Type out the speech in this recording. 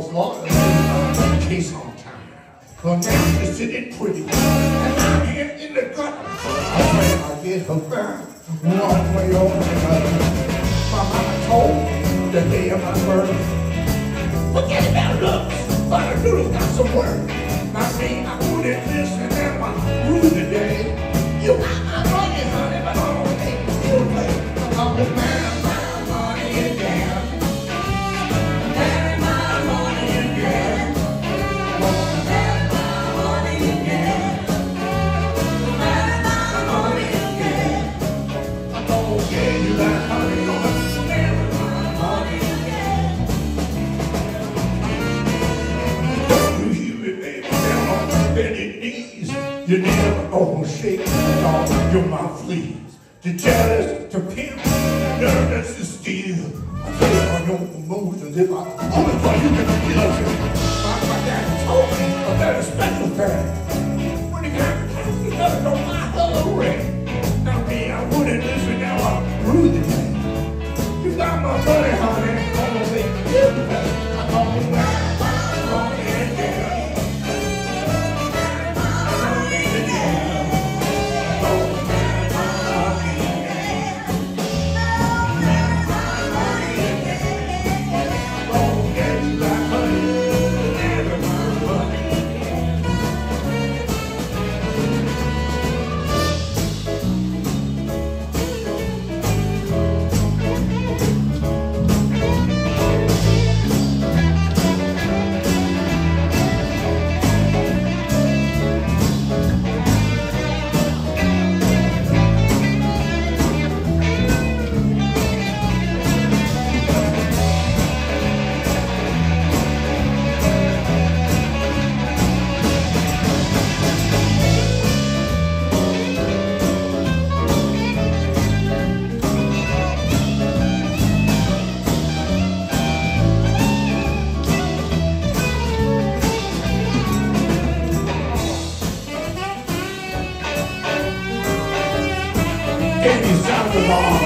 was loyal to the case on time. But now she's sitting pretty, and I'm here in the gutter. I get her back one way or another. My mama told me the day of my birth, forget about looks, but a noodle got some work. I mean, I wouldn't listen and I rule today. You got my money, honey, but I don't think you play. I'm the man of my money again. Man of my money again. Man of my money again. Man of my money again. I'm gonna get you that honey, gonna man of my money again. You hear it, baby, down on bended knees. You never gonna shake it off your mouth, please. The jealous to pimp, nervous to steal. I tell you on your emotions if I only thought you could feel it. My dad told me a very special thing. When he got the cash, he doesn't know my hello ring. Now me, I wouldn't listen, now I'm rude again. You got my money, honey, I'm gonna make you pay. I'm gonna wear my money again. Sound of all